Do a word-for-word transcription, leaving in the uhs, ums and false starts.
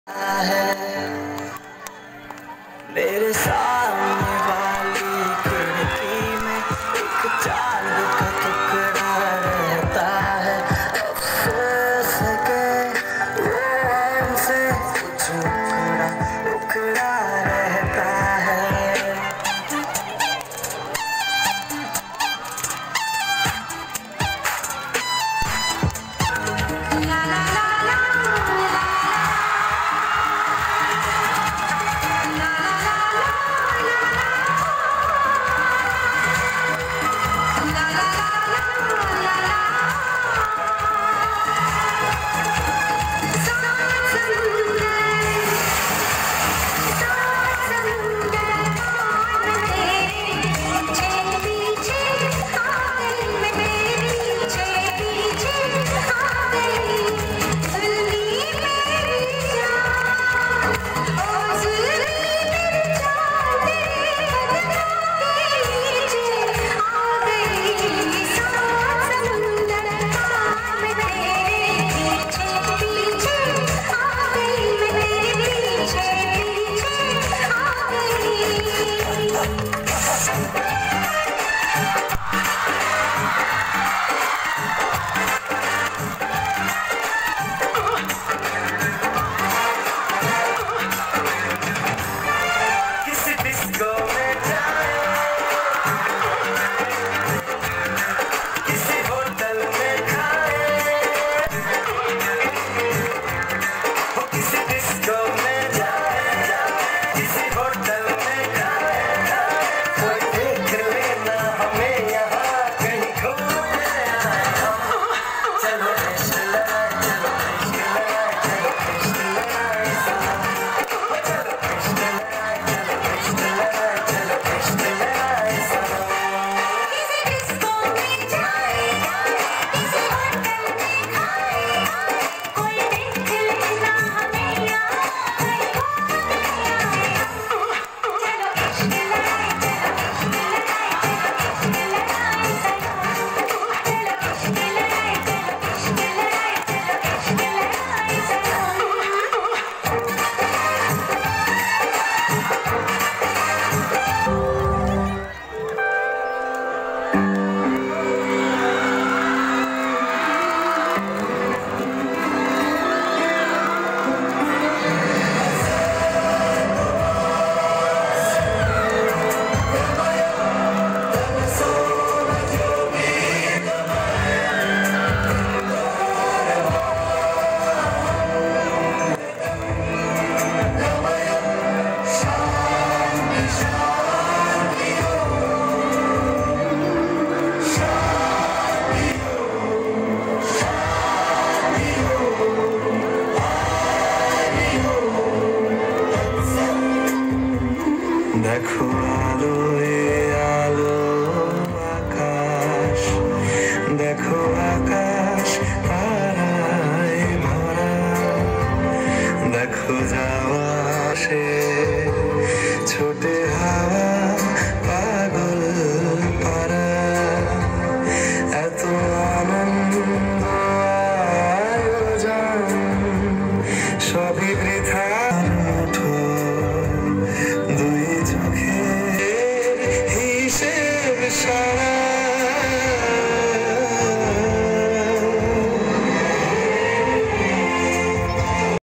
है मेरे सामने वाली खिड़की में एक चांद का टुकड़ा रहता है। अफसोस है कि वो हमसे कुछ उखड़ा उखड़ा रहता है। देखो आलो आलो आकाश, देखो आकाश ताराय भरा, देखो जावा से छोटे हावा पागल पारा, एतो आनंद आयोजन सभी